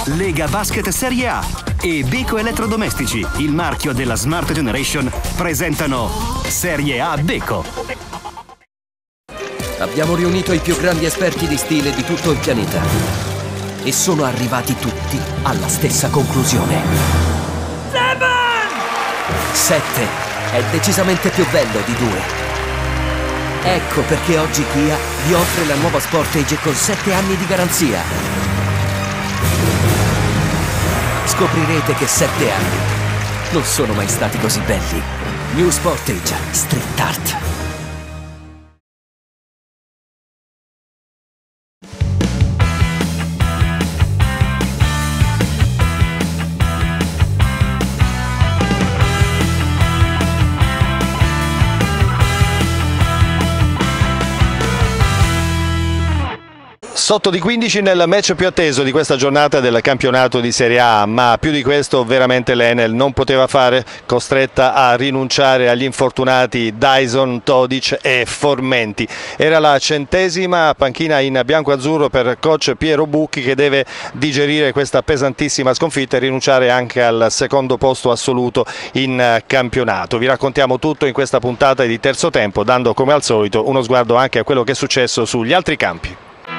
Lega Basket Serie A e Beko Elettrodomestici, il marchio della Smart Generation, presentano Serie A Beko. Abbiamo riunito i più grandi esperti di stile di tutto il pianeta e sono arrivati tutti alla stessa conclusione. 7 è decisamente più bello di 2. Ecco perché oggi Kia vi offre la nuova Sportage con 7 anni di garanzia. Scoprirete che 7 anni non sono mai stati così belli. New Sportage Street Art. Sotto di 15 nel match più atteso di questa giornata del campionato di Serie A, ma più di questo veramente l'Enel non poteva fare, costretta a rinunciare agli infortunati Dyson, Todic e Formenti. Era la 100ª panchina in bianco-azzurro per coach Piero Bucchi, che deve digerire questa pesantissima sconfitta e rinunciare anche al secondo posto assoluto in campionato. Vi raccontiamo tutto in questa puntata di terzo tempo, dando come al solito uno sguardo anche a quello che è successo sugli altri campi.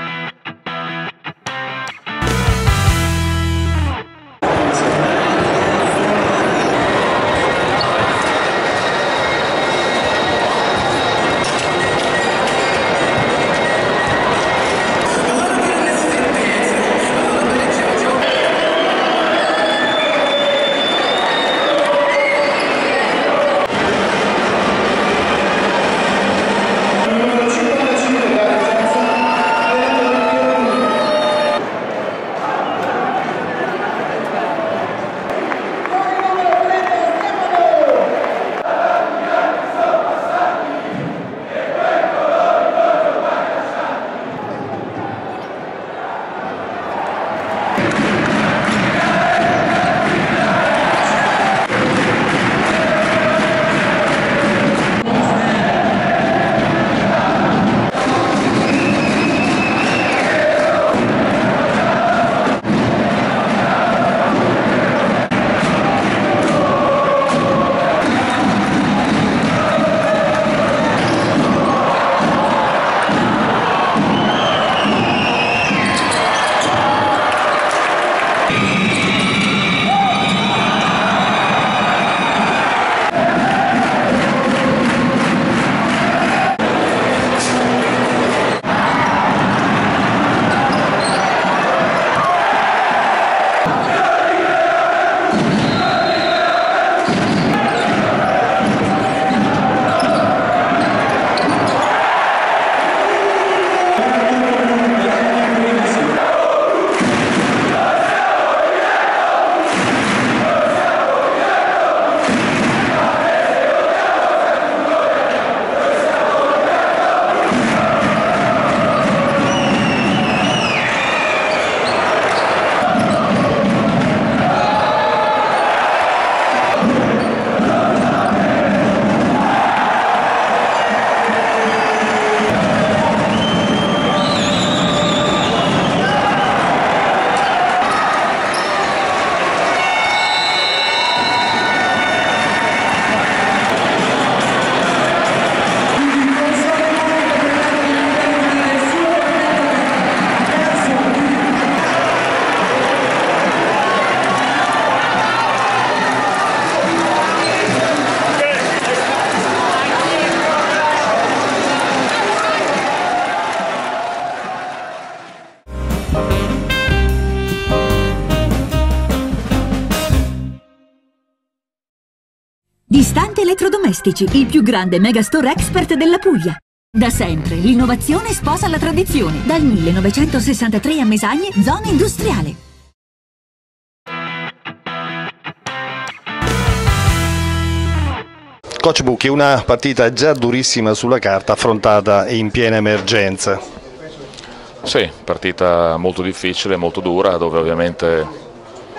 Distante Elettrodomestici, il più grande megastore expert della Puglia. Da sempre l'innovazione sposa la tradizione. Dal 1963 a Mesagne, zona industriale. Coach Bucchi, una partita già durissima sulla carta, affrontata in piena emergenza. Sì, partita molto difficile, molto dura, dove ovviamente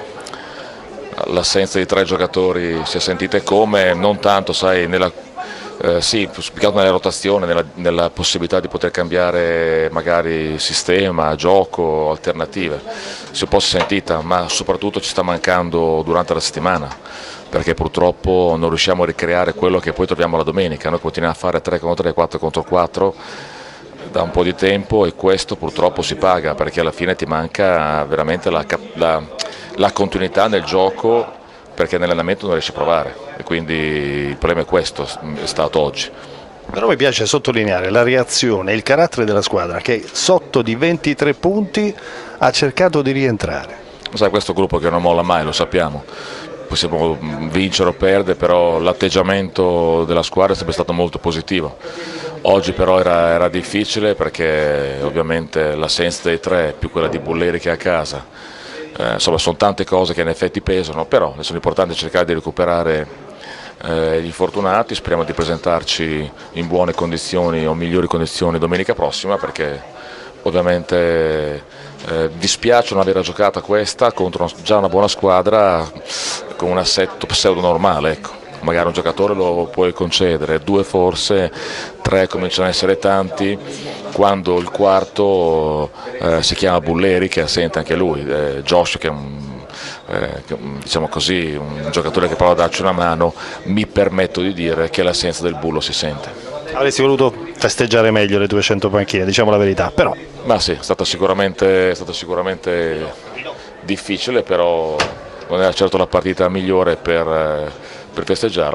l'assenza di 3 giocatori si è sentita come, non tanto sai, Sì, spiegato nella rotazione, nella possibilità di poter cambiare magari sistema, gioco, alternative. Si è un po' sentita, ma soprattutto ci sta mancando durante la settimana, perché purtroppo non riusciamo a ricreare quello che poi troviamo la domenica. Noi continuiamo a fare 3 contro 3, 4 contro 4 da un po' di tempo e questo purtroppo si paga, perché alla fine ti manca veramente la continuità nel gioco, perché nell'allenamento non riesci a provare, e quindi il problema è questo, è stato oggi. Però mi piace sottolineare la reazione, il carattere della squadra che sotto di 23 punti ha cercato di rientrare. Sai, questo gruppo che non molla mai, lo sappiamo, possiamo vincere o perdere, però l'atteggiamento della squadra è sempre stato molto positivo. Oggi però era difficile, perché ovviamente l'assenza dei 3 più quella di Bulleri che è a casa, insomma sono tante cose che in effetti pesano, però sono importanti cercare di recuperare gli infortunati. Speriamo di presentarci in buone condizioni o migliori condizioni domenica prossima, perché ovviamente dispiace non aver giocato questa contro già una buona squadra con un assetto pseudo normale, ecco. Magari un giocatore lo puoi concedere, 2 forse, 3 cominciano ad essere tanti, quando il quarto si chiama Bulleri, che è assente anche lui, Josh che è diciamo così, un giocatore che prova a darci una mano. Mi permetto di dire che l'assenza del Bullo si sente. Avresti voluto festeggiare meglio le 200 panchine, diciamo la verità, però. Ma sì, è stata sicuramente difficile, però non era certo la partita migliore per festeggiare.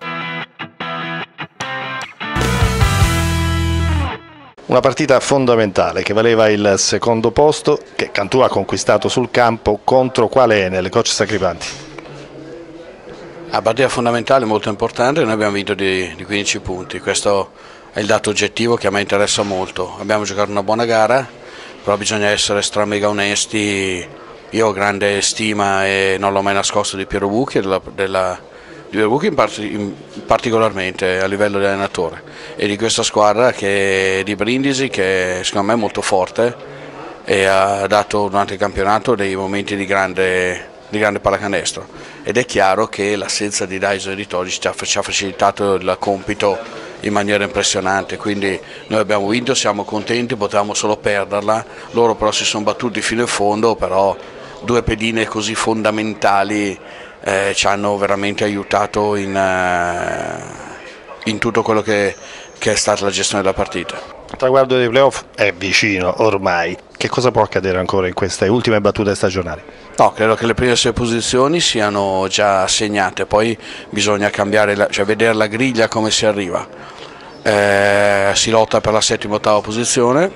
Una partita fondamentale che valeva il secondo posto, che Cantù ha conquistato sul campo contro quale Enel, coach Sacripanti? Una partita fondamentale, molto importante, noi abbiamo vinto di 15 punti, questo è il dato oggettivo che a me interessa molto. Abbiamo giocato una buona gara, però bisogna essere mega onesti. Io ho grande stima e non l'ho mai nascosto di Piero Bucchi, di Piero Bucchi particolarmente a livello di allenatore, e di questa squadra di Brindisi, che secondo me è molto forte e ha dato durante il campionato dei momenti di grande pallacanestro, ed è chiaro che l'assenza di Dyson e di Todic ci ha facilitato il compito in maniera impressionante, quindi noi abbiamo vinto, siamo contenti, potevamo solo perderla, loro però si sono battuti fino in fondo, però 2 pedine così fondamentali ci hanno veramente aiutato in tutto quello che è stata la gestione della partita. Il traguardo dei playoff è vicino ormai, che cosa può accadere ancora in queste ultime battute stagionali? No, credo che le prime 6 posizioni siano già assegnate, poi bisogna cambiare, cioè vedere la griglia come si arriva. Si lotta per la 7ª e 8ª posizione,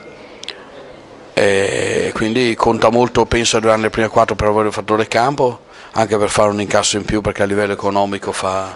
e quindi conta molto, penso, arrivare nelle prime 4 per avere il fattore campo, anche per fare un incasso in più, perché a livello economico fa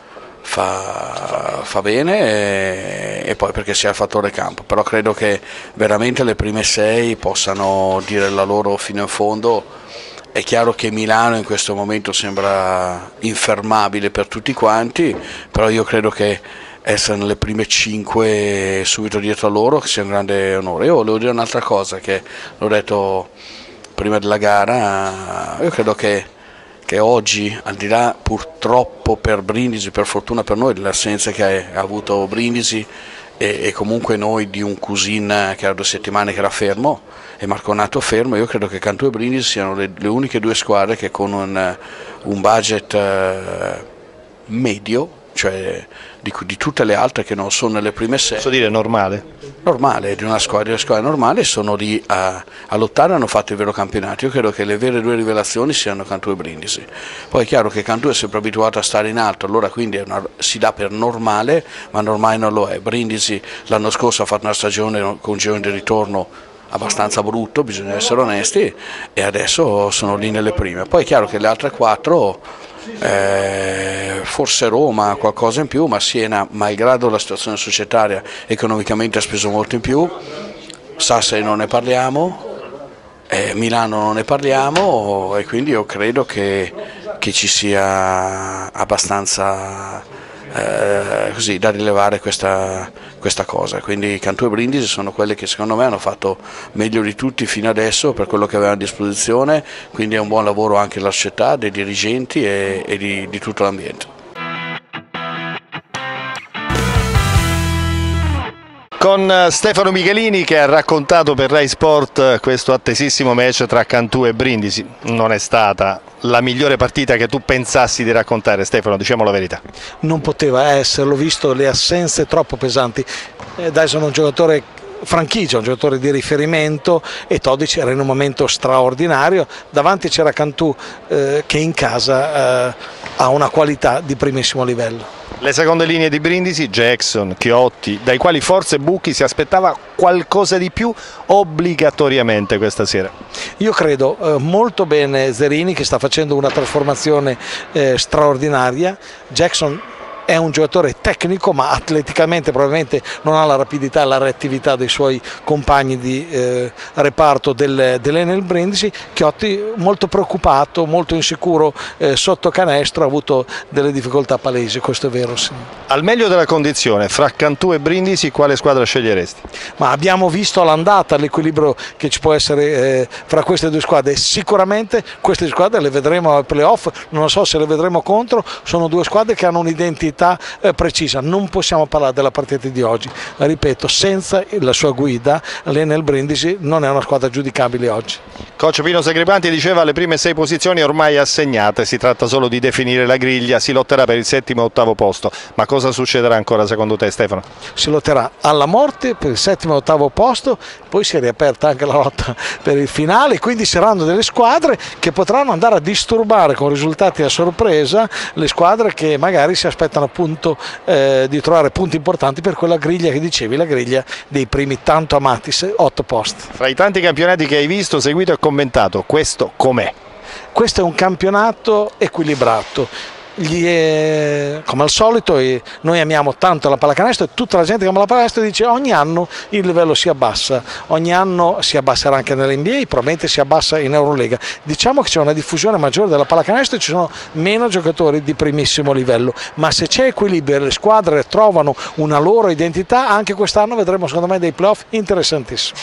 bene, e poi perché si ha il fattore campo, però credo che veramente le prime 6 possano dire la loro fino in fondo. È chiaro che Milano in questo momento sembra infermabile per tutti quanti, però io credo che essere nelle prime 5 subito dietro a loro che sia un grande onore. Io volevo dire un'altra cosa, che l'ho detto prima della gara, io credo che oggi, al di là purtroppo per Brindisi, per fortuna per noi, dell'assenza che ha avuto Brindisi e comunque noi di un Cusin che era 2 settimane che era fermo e Marconato fermo, io credo che Cantù e Brindisi siano le uniche 2 squadre che con un budget medio, cioè di tutte le altre che non sono nelle prime 6. Posso dire normale? Normale, di una squadra normale, sono lì a lottare, hanno fatto il vero campionato. Io credo che le vere 2 rivelazioni siano Cantù e Brindisi. Poi è chiaro che Cantù è sempre abituato a stare in alto, allora quindi si dà per normale, ma normale non lo è. Brindisi l'anno scorso ha fatto una stagione con un girone di ritorno abbastanza brutto, bisogna essere onesti, e adesso sono lì nelle prime. Poi è chiaro che le altre 4, forse Roma qualcosa in più, ma Siena, malgrado la situazione societaria, economicamente ha speso molto in più. Sassari non ne parliamo, Milano non ne parliamo, e quindi io credo che ci sia abbastanza così da rilevare questa cosa. Quindi Cantù e Brindisi sono quelle che secondo me hanno fatto meglio di tutti fino adesso per quello che avevano a disposizione, quindi è un buon lavoro anche della società, dei dirigenti e di tutto l'ambiente. Con Stefano Michelini, che ha raccontato per Rai Sport questo attesissimo match tra Cantù e Brindisi. Non è stata la migliore partita che tu pensassi di raccontare, Stefano, diciamo la verità. Non poteva esserlo, visto le assenze troppo pesanti. Dyson è un giocatore franchigia, un giocatore di riferimento, e Todic era in un momento straordinario. Davanti c'era Cantù che in casa ha una qualità di primissimo livello. Le seconde linee di Brindisi, Jackson, Chiotti, dai quali forse Bucchi si aspettava qualcosa di più obbligatoriamente questa sera. Io credo molto bene Zerini, che sta facendo una trasformazione straordinaria. Jackson è un giocatore tecnico, ma atleticamente probabilmente non ha la rapidità e la reattività dei suoi compagni di reparto dell'Enel Brindisi. Chiotti molto preoccupato, molto insicuro sotto canestro, ha avuto delle difficoltà palesi, questo è vero, sì. Al meglio della condizione, fra Cantù e Brindisi, quale squadra sceglieresti? Ma abbiamo visto all'andata l'equilibrio che ci può essere fra queste due squadre. Sicuramente queste squadre le vedremo ai playoff, non so se le vedremo contro. Sono due squadre che hanno un'identità precisa. Non possiamo parlare della partita di oggi, ripeto, senza la sua guida l'Enel Brindisi non è una squadra giudicabile oggi. Coach Pino Sagripanti diceva: le prime 6 posizioni ormai assegnate, si tratta solo di definire la griglia, si lotterà per il 7° e 8° posto. Ma cosa succederà ancora secondo te, Stefano? Si lotterà alla morte per il 7° e 8° posto, poi si è riaperta anche la lotta per il finale, quindi saranno delle squadre che potranno andare a disturbare con risultati a sorpresa le squadre che magari si aspettano appunto di trovare punti importanti per quella griglia che dicevi, la griglia dei primi tanto amati 8 posti. Fra i tanti campionati che hai visto, seguito e commentato, questo com'è? Questo è un campionato equilibrato. Come al solito noi amiamo tanto la pallacanestro, e tutta la gente che ama la pallacanestro dice ogni anno il livello si abbassa, ogni anno si abbasserà anche nell'NBA, probabilmente si abbassa in Eurolega. Diciamo che c'è una diffusione maggiore della pallacanestro e ci sono meno giocatori di primissimo livello, ma se c'è equilibrio e le squadre trovano una loro identità, anche quest'anno vedremo secondo me dei playoff interessantissimi.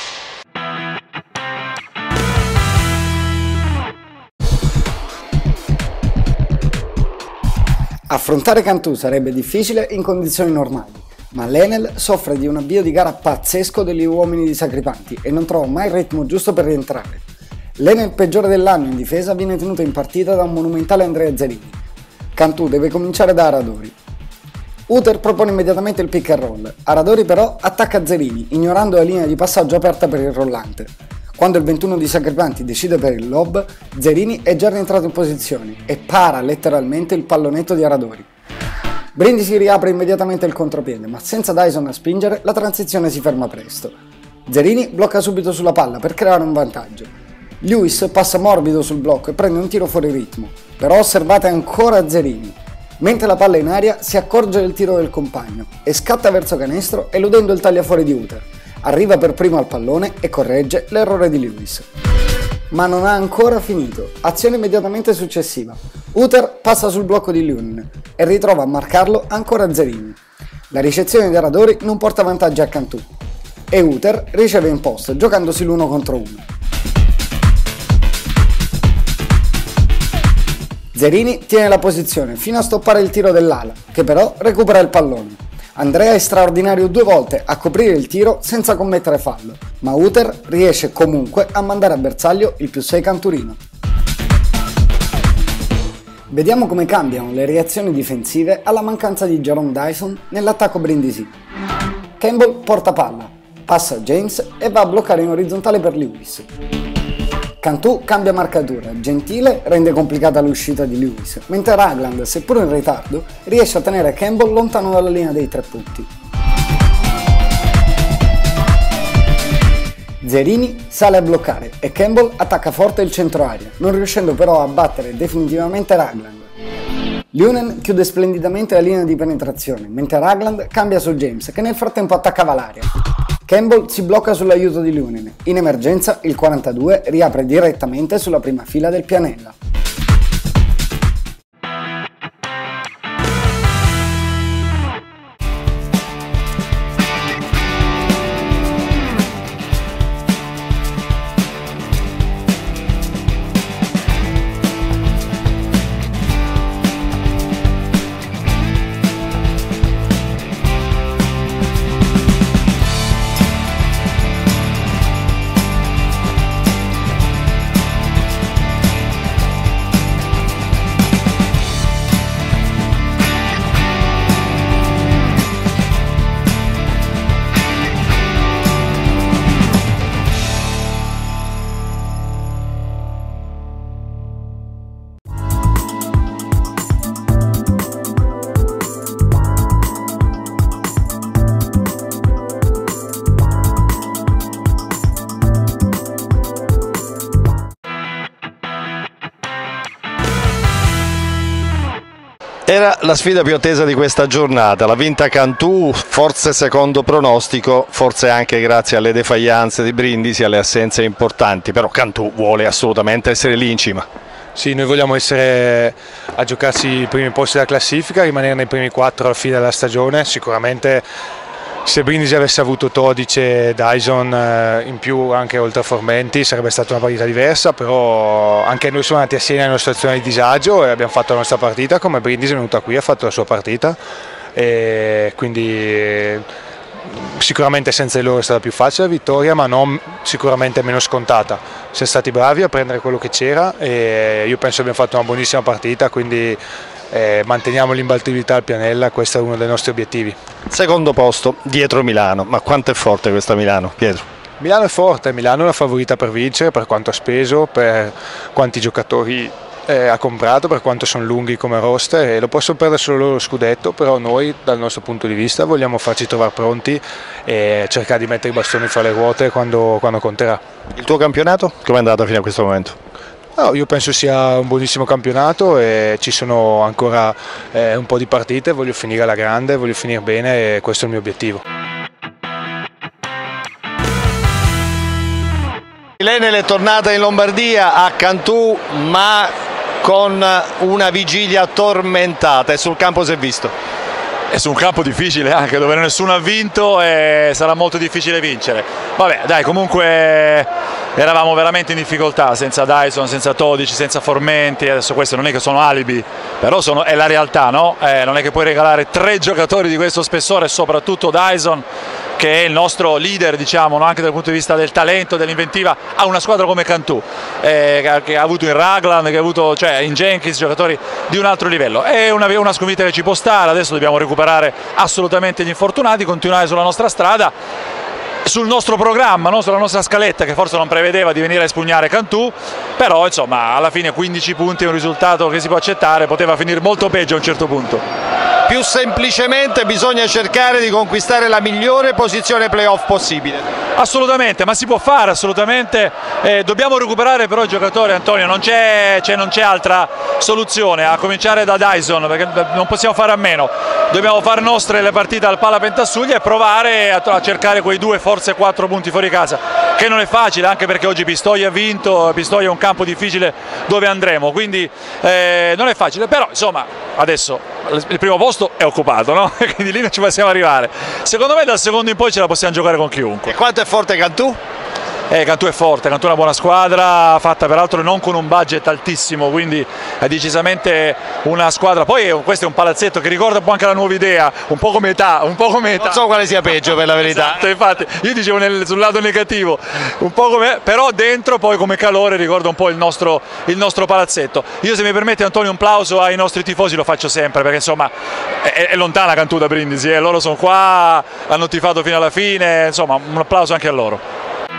Affrontare Cantù sarebbe difficile in condizioni normali, ma l'Enel soffre di un avvio di gara pazzesco degli uomini di Sagripanti e non trova mai il ritmo giusto per rientrare. L'Enel peggiore dell'anno in difesa viene tenuto in partita da un monumentale Andrea Zerini. Cantù deve cominciare da Aradori. Uter propone immediatamente il pick and roll, Aradori però attacca Zerini, ignorando la linea di passaggio aperta per il rollante. Quando il 21 di Sagripanti decide per il lob, Zerini è già rientrato in posizione e para letteralmente il pallonetto di Aradori. Brindisi riapre immediatamente il contropiede, ma senza Dyson a spingere la transizione si ferma presto. Zerini blocca subito sulla palla per creare un vantaggio. Lewis passa morbido sul blocco e prende un tiro fuori ritmo, però osservate ancora Zerini. Mentre la palla è in aria si accorge del tiro del compagno e scatta verso canestro eludendo il tagliafuori di Uter. Arriva per primo al pallone e corregge l'errore di Lewis. Ma non ha ancora finito. Azione immediatamente successiva. Uter passa sul blocco di Lunin e ritrova a marcarlo ancora Zerini. La ricezione di Aradori non porta vantaggi a Cantù e Uter riceve in post giocandosi l'1 contro 1. Zerini tiene la posizione fino a stoppare il tiro dell'ala, che però recupera il pallone. Andrea è straordinario 2 volte a coprire il tiro senza commettere fallo, ma Uter riesce comunque a mandare a bersaglio il +6 canturino. Vediamo come cambiano le reazioni difensive alla mancanza di Jerome Dyson nell'attacco Brindisi. Campbell porta palla, passa a James e va a bloccare in orizzontale per Lewis. Cantù cambia marcatura, Gentile rende complicata l'uscita di Lewis, mentre Ragland, seppur in ritardo, riesce a tenere Campbell lontano dalla linea dei 3 punti. Zerini sale a bloccare e Campbell attacca forte il centro aria, non riuscendo però a battere definitivamente Ragland. Lunin chiude splendidamente la linea di penetrazione, mentre Ragland cambia su James, che nel frattempo attaccava l'area. Campbell si blocca sull'aiuto di Lunin. In emergenza il 42 riapre direttamente sulla prima fila del Pianella. Era la sfida più attesa di questa giornata, l'ha vinta Cantù, forse secondo pronostico, forse anche grazie alle defaillanze di Brindisi, alle assenze importanti, però Cantù vuole assolutamente essere lì in cima. Sì, noi vogliamo essere a giocarsi i primi posti della classifica, rimanere nei primi 4 alla fine della stagione. Sicuramente se Brindisi avesse avuto Todice e Dyson in più anche oltre a Formenti sarebbe stata una partita diversa, però anche noi siamo andati assieme in una situazione di disagio e abbiamo fatto la nostra partita, come Brindisi è venuta qui e ha fatto la sua partita, e quindi sicuramente senza di loro è stata più facile la vittoria, ma non sicuramente meno scontata. Siamo stati bravi a prendere quello che c'era e io penso che abbiamo fatto una buonissima partita, quindi manteniamo l'imbattibilità al Pianella, questo è uno dei nostri obiettivi. Secondo posto dietro Milano, ma quanto è forte questa Milano, Pietro? Milano è forte, Milano è la favorita per vincere, per quanto ha speso, per quanti giocatori ha comprato, per quanto sono lunghi come roster, e lo possono perdere solo loro lo scudetto, però noi dal nostro punto di vista vogliamo farci trovare pronti e cercare di mettere i bastoni fra le ruote quando conterà. Il tuo campionato come è andato fino a questo momento? No, io penso sia un buonissimo campionato e ci sono ancora un po' di partite, voglio finire alla grande, voglio finire bene e questo è il mio obiettivo. L'Enel è tornata in Lombardia a Cantù, ma con una vigilia tormentata e sul campo si è visto. È su un campo difficile anche, dove nessuno ha vinto e sarà molto difficile vincere. Vabbè, dai, comunque eravamo veramente in difficoltà, senza Dyson, senza Todici, senza Formenti. Adesso queste non è che sono alibi, però è la realtà, no? Non è che puoi regalare 3 giocatori di questo spessore, soprattutto Dyson, che è il nostro leader, diciamo, no? Anche dal punto di vista del talento, dell'inventiva, a una squadra come Cantù, che ha avuto in Ragland, che ha avuto in Jenkins giocatori di un altro livello. È una sconfitta che ci può stare, adesso dobbiamo recuperare assolutamente gli infortunati, continuare sulla nostra strada, sul nostro programma, no? Sulla nostra scaletta, che forse non prevedeva di venire a espugnare Cantù, però insomma alla fine 15 punti è un risultato che si può accettare, poteva finire molto peggio a un certo punto. Più semplicemente bisogna cercare di conquistare la migliore posizione playoff possibile. Assolutamente, ma si può fare assolutamente, dobbiamo recuperare però i giocatori, Antonio, non c'è altra soluzione, a cominciare da Dyson, perché non possiamo fare a meno, dobbiamo fare nostre le partite al Pala Pentasuglia e provare a cercare quei 2, forse 4 punti fuori casa, che non è facile, anche perché oggi Pistoia ha vinto, Pistoia è un campo difficile dove andremo, quindi non è facile, però insomma adesso il primo posto è occupato, no? Quindi lì non ci possiamo arrivare. Secondo me dal secondo in poi ce la possiamo giocare con chiunque. E quanto è forte Cantù? Cantù è forte, Cantù è una buona squadra, fatta peraltro non con un budget altissimo, quindi è decisamente una squadra. Poi questo è un palazzetto che ricorda un po' anche la nuova idea, un po' come età. Non so quale sia peggio per la verità. Esatto, infatti, io dicevo sul lato negativo, un po' come, però dentro poi come calore ricorda un po' il nostro palazzetto. Io, se mi permette Antonio, un plauso ai nostri tifosi lo faccio sempre, perché insomma è lontana Cantù da Brindisi, loro sono qua, hanno tifato fino alla fine, insomma un applauso anche a loro.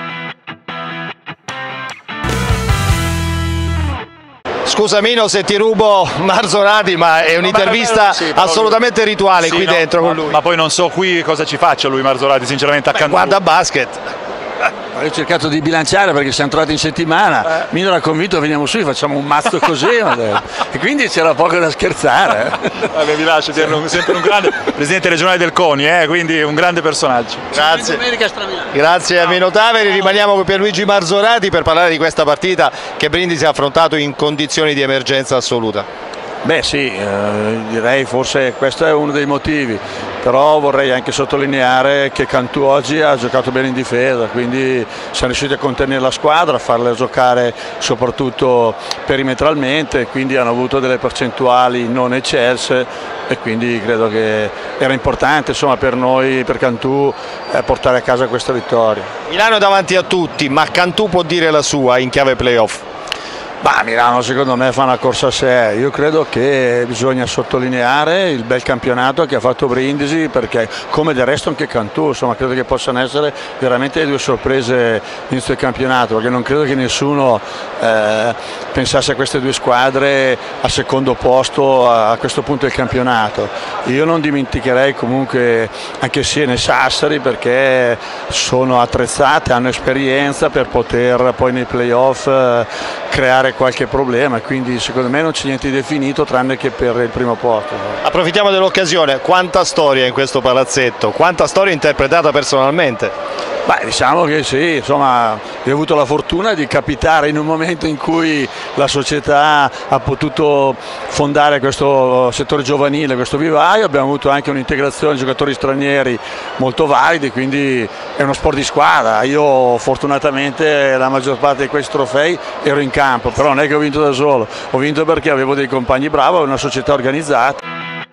Scusa Mino se ti rubo Marzorati, ma è un'intervista assolutamente rituale qui dentro con lui. Ma poi non so qui cosa ci faccia lui Marzorati, sinceramente a Cantù. Guarda basket. Ho cercato di bilanciare perché siamo trovati in settimana, Mino era convinto, veniamo su, facciamo un mazzo così, e quindi c'era poco da scherzare. Vabbè, vi lascio dirlo, sempre un grande presidente regionale del CONI, quindi un grande personaggio. Grazie. Grazie a Mino Taveri, rimaniamo con Pierluigi Marzorati per parlare di questa partita che Brindisi ha affrontato in condizioni di emergenza assoluta. Beh sì, direi forse questo è uno dei motivi, però vorrei anche sottolineare che Cantù oggi ha giocato bene in difesa, quindi siamo riusciti a contenere la squadra, a farla giocare soprattutto perimetralmente, quindi hanno avuto delle percentuali non eccelse e quindi credo che era importante insomma, per noi, per Cantù, portare a casa questa vittoria. Milano è davanti a tutti, ma Cantù può dire la sua in chiave playoff? Milano secondo me fa una corsa a sé, io credo che bisogna sottolineare il bel campionato che ha fatto Brindisi, perché come del resto anche Cantù, insomma credo che possano essere veramente 2 sorprese inizio del campionato, perché non credo che nessuno pensasse a queste 2 squadre al secondo posto a questo punto del campionato. Io non dimenticherei comunque anche Siena e Sassari, perché sono attrezzate, hanno esperienza per poter poi nei playoff creare qualche problema, quindi secondo me non c'è niente di definito tranne che per il primo posto. Approfittiamo dell'occasione, quanta storia in questo palazzetto, quanta storia interpretata personalmente? Beh, diciamo che sì, insomma, io ho avuto la fortuna di capitare in un momento in cui la società ha potuto fondare questo settore giovanile, questo vivaio, abbiamo avuto anche un'integrazione di giocatori stranieri molto validi, quindi è uno sport di squadra. Io fortunatamente la maggior parte di questi trofei ero in campo, però non è che ho vinto da solo, ho vinto perché avevo dei compagni bravi, una società organizzata.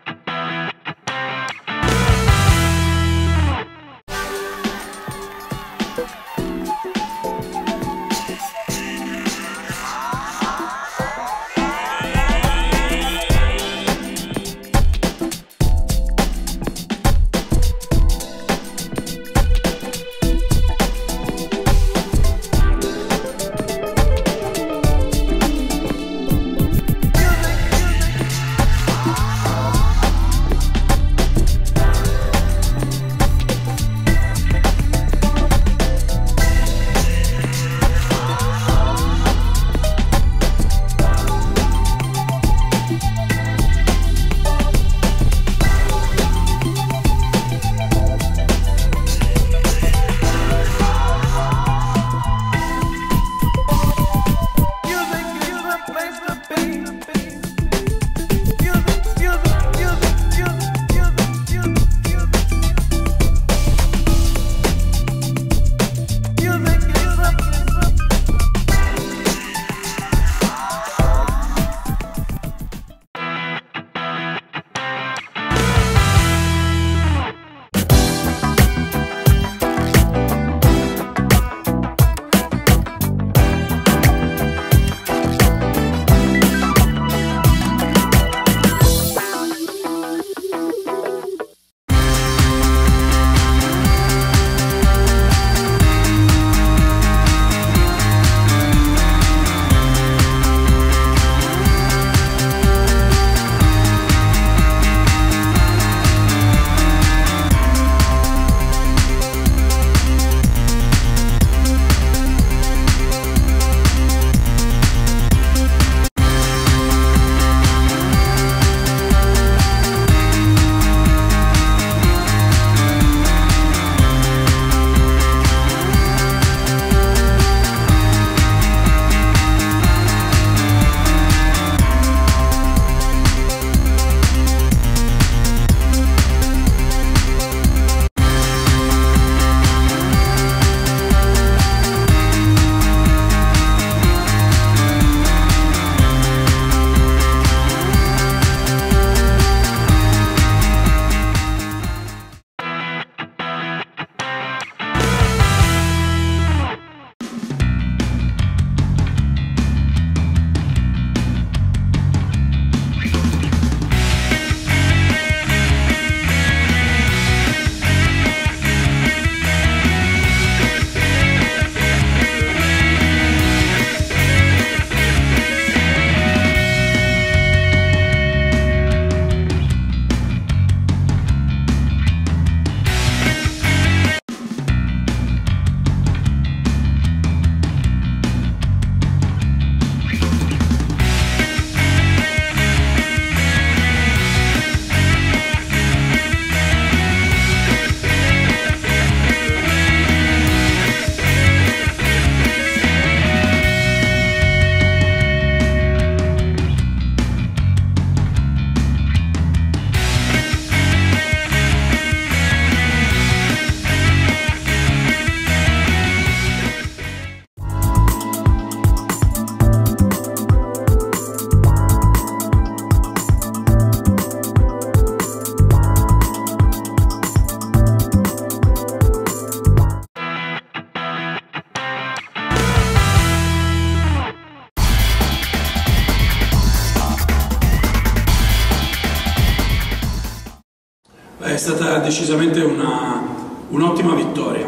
È stata decisamente un'ottima vittoria,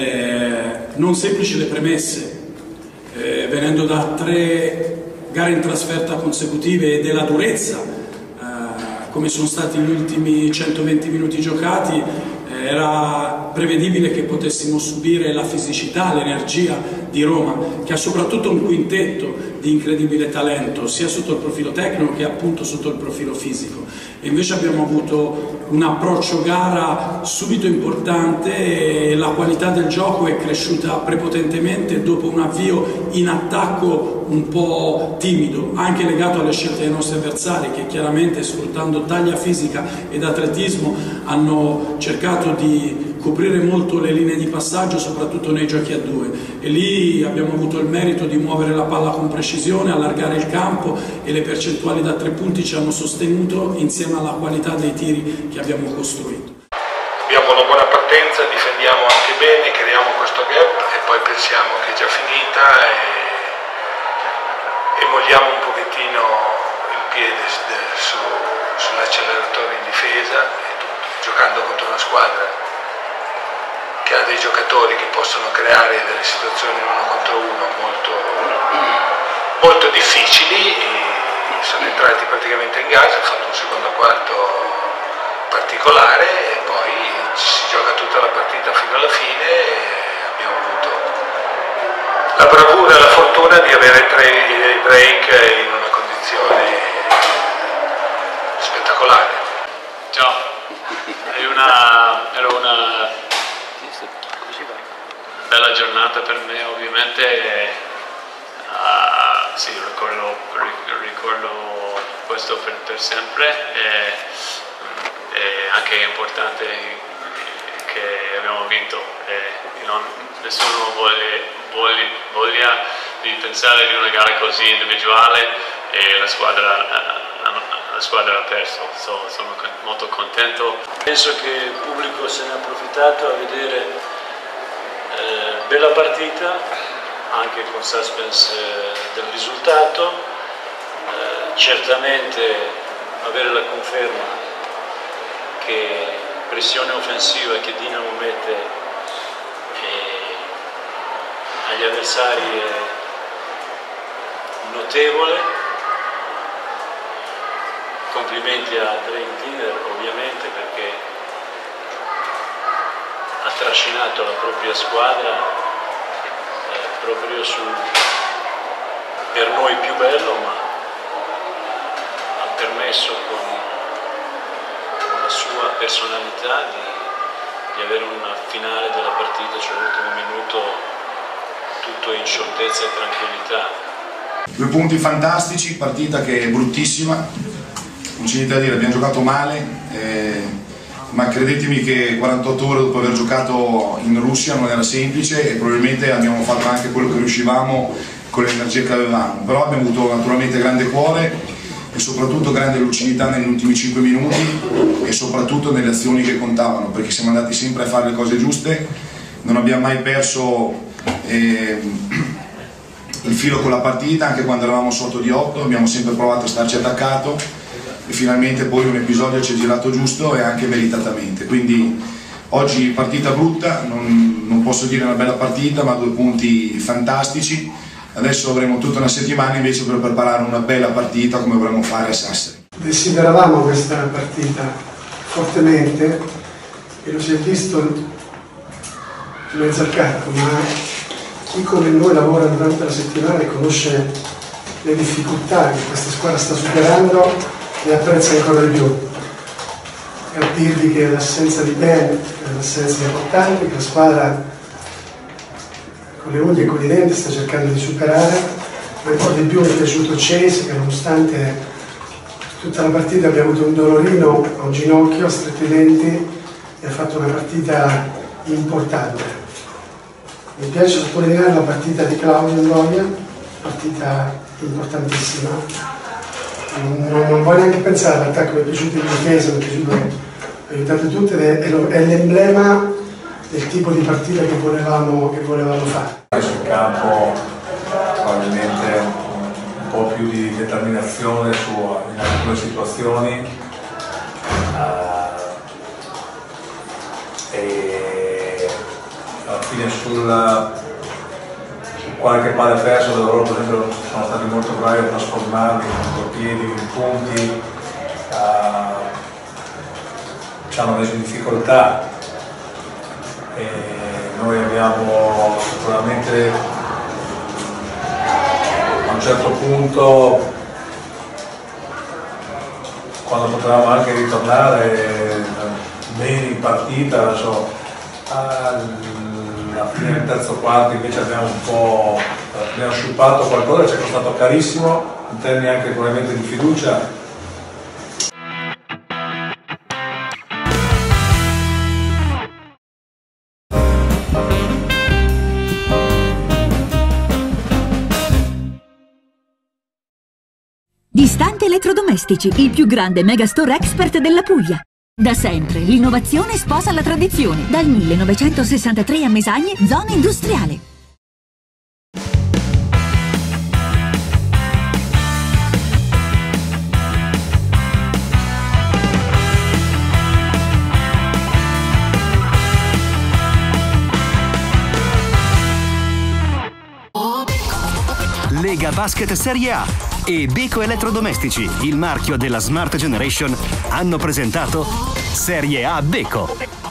non semplici le premesse, venendo da 3 gare in trasferta consecutive e della durezza, come sono stati gli ultimi 120 minuti giocati, Era prevedibile che potessimo subire la fisicità, l'energia di Roma, che ha soprattutto un quintetto di incredibile talento, sia sotto il profilo tecnico che appunto sotto il profilo fisico. E invece abbiamo avuto un approccio gara subito importante e la qualità del gioco è cresciuta prepotentemente dopo un avvio in attacco un po' timido, anche legato alle scelte dei nostri avversari, che chiaramente, sfruttando taglia fisica ed atletismo, hanno cercato di coprire molto le linee di passaggio, soprattutto nei giochi a due, e lì abbiamo avuto il merito di muovere la palla con precisione, allargare il campo, e le percentuali da 3 punti ci hanno sostenuto insieme alla qualità dei tiri che abbiamo costruito. Abbiamo una buona partenza, difendiamo anche bene, creiamo questo gap e poi pensiamo che è già finita e molliamo un pochettino il piede sull'acceleratore in difesa, e tutto, giocando contro una squadra che ha dei giocatori che possono creare delle situazioni 1 contro 1 molto difficili. E sono entrati praticamente in gas, hanno fatto un secondo quarto particolare e poi si gioca tutta la partita fino alla fine, e abbiamo avuto la bravura e la fortuna di avere 3 break in una condizione spettacolare. Ciao, era una bella giornata per me, ovviamente. Sì, ricordo questo per sempre, è anche importante che abbiamo vinto, nessuno voglia di pensare di una gara così individuale, e la squadra ha perso, sono molto contento. Penso che il pubblico se ne ha approfittato a vedere bella partita, anche con suspense del risultato, certamente avere la conferma che pressione offensiva che Dinamo mette agli avversari è notevole. Complimenti a Drake Diner ovviamente, perché ha trascinato la propria squadra proprio per noi più bello, ma ha permesso con la sua personalità di avere una finale della partita, cioè l'ultimo minuto, tutto in scioltezza e tranquillità. 2 punti fantastici, partita che è bruttissima, non c'è niente da dire, abbiamo giocato male, ma credetemi che 48 ore dopo aver giocato in Russia non era semplice, e probabilmente abbiamo fatto anche quello che riuscivamo con l'energia che avevamo, però abbiamo avuto naturalmente grande cuore e soprattutto grande lucidità negli ultimi 5 minuti, e soprattutto nelle azioni che contavano, perché siamo andati sempre a fare le cose giuste, non abbiamo mai perso il filo con la partita, anche quando eravamo sotto di 8 abbiamo sempre provato a starci attaccato, e finalmente poi un episodio ci è girato giusto e anche meritatamente. Quindi oggi partita brutta, non posso dire una bella partita, ma 2 punti fantastici. Adesso avremo tutta una settimana invece per preparare una bella partita come vorremmo fare a Sassari. Desideravamo questa partita fortemente, e lo si è visto in mezzo al campo, ma chi come noi lavora durante la settimana e conosce le difficoltà che questa squadra sta superando le apprezza ancora di più. E a dirvi che l'assenza di Ben è un'assenza importante, che la squadra con le unghie e con i denti sta cercando di superare. Ma ancora di più mi è piaciuto Chase, che nonostante tutta la partita abbia avuto un dolorino a un ginocchio, ha stretto i denti e ha fatto una partita importante. Mi piace sottolineare la partita di Claudio Ndoia, partita importantissima. Non voglio neanche pensare all'attacco, mi è piaciuto in difesa, mi è piaciuto, aiutate tutte, è l'emblema del tipo di partita che volevamo fare. Sul campo probabilmente un po' più di determinazione in alcune situazioni, e alla fine su qualche palla persa dove loro per esempio sono stati molto bravi a trasformarli in contropiedi, in punti, ci hanno messo in difficoltà, noi abbiamo sicuramente a un certo punto, quando potevamo anche ritornare bene in partita, alla fine del terzo quarto invece abbiamo sciupato qualcosa, ci è costato carissimo in termini anche probabilmente di fiducia. Distante Elettrodomestici, il più grande megastore expert della Puglia. Da sempre l'innovazione sposa la tradizione. Dal 1963 a Mesagne, zona industriale. Lega Basket Serie A e Beko Elettrodomestici, il marchio della Smart Generation, hanno presentato Serie A Beko.